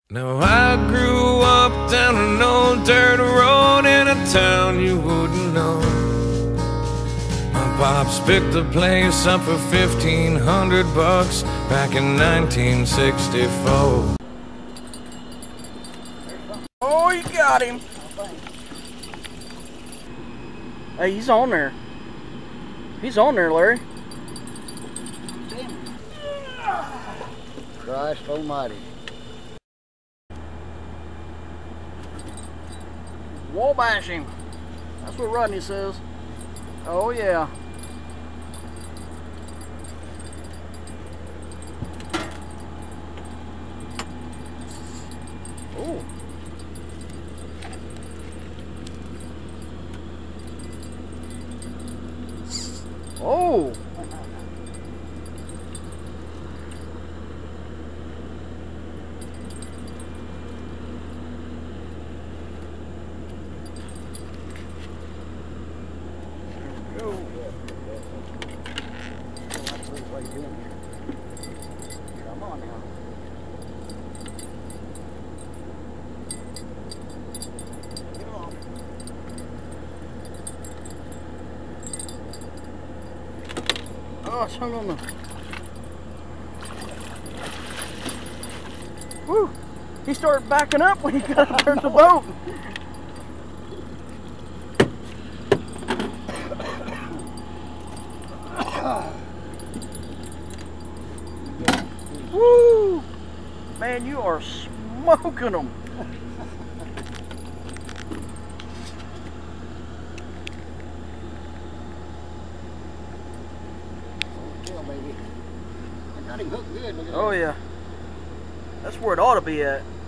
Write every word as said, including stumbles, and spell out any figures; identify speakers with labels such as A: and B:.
A: Now I grew up down an old dirt road in a town you wouldn't know. My pops picked the place up for fifteen hundred bucks back in nineteen sixty-four.
B: Oh, you got him. Hey, he's on there. He's on there, Larry.
C: Christ almighty.
B: Wabash him. That's what Rodney says. Oh, yeah. Oh. Oh.
C: Come on now. Get along.
B: Oh, it's hung on the... Woo! He started backing up when he got up there at the boat. Woo! Man, you are smoking them.
C: Kill, baby. I got him hooked good. Look at
B: Oh,
C: that.
B: yeah. That's where it ought to be at.